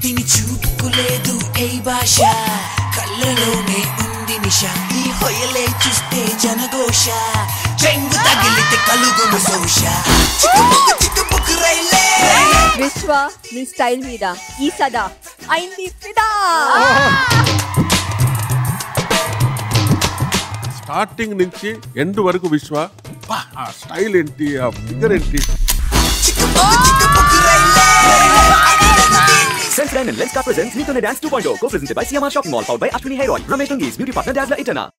దీని చూపులేదు ఏ భాష కళ్ళలోనే ఉంది నిష ఈ హొయలే చూస్తే జనఘోష చెంగు తగిలితే కలుగును సోష చిక్కుబుక్కు రైలే విశ్వ నీ స్టైల్ మీద ఈ సదా అయింది ఫిదా. స్టార్టింగ్ నుంచి ఎండ్ వరకు విశ్వ ఆ స్టైల్ ఏంటి ఆ ఫిగర్ ఏంటి. Sensodyne and Lenskart presents Neethone Dance 2.0, co-presented by StarMaa Shopping Mall, powered by Ashwini Hair Oil, Ramesh Tungi's beauty partner Dazzler Itana.